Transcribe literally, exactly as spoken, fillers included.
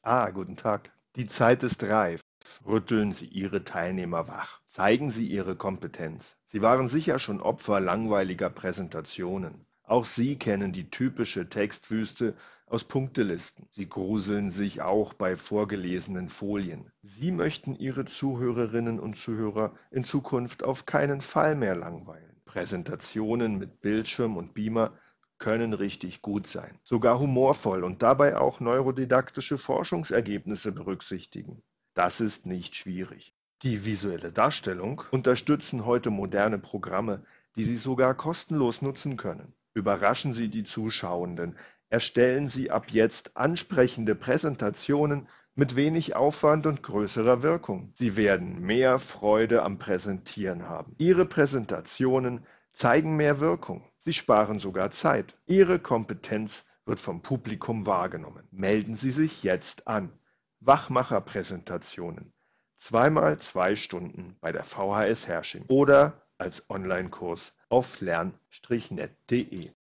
Ah, guten Tag. Die Zeit ist reif. Rütteln Sie Ihre Teilnehmer wach. Zeigen Sie Ihre Kompetenz. Sie waren sicher schon Opfer langweiliger Präsentationen. Auch Sie kennen die typische Textwüste aus Punktelisten. Sie gruseln sich auch bei vorgelesenen Folien. Sie möchten Ihre Zuhörerinnen und Zuhörer in Zukunft auf keinen Fall mehr langweilen. Präsentationen mit Bildschirm und Beamer können richtig gut sein, sogar humorvoll und dabei auch neurodidaktische Forschungsergebnisse berücksichtigen. Das ist nicht schwierig. Die visuelle Darstellung unterstützen heute moderne Programme, die Sie sogar kostenlos nutzen können. Überraschen Sie die Zuschauenden, erstellen Sie ab jetzt ansprechende Präsentationen mit wenig Aufwand und größerer Wirkung. Sie werden mehr Freude am Präsentieren haben. Ihre Präsentationen zeigen mehr Wirkung. Sie sparen sogar Zeit. Ihre Kompetenz wird vom Publikum wahrgenommen. Melden Sie sich jetzt an. Wachmacher-Präsentationen. Zweimal zwei Stunden bei der V H S Herrsching oder als Online-Kurs auf lern Strich net Punkt de.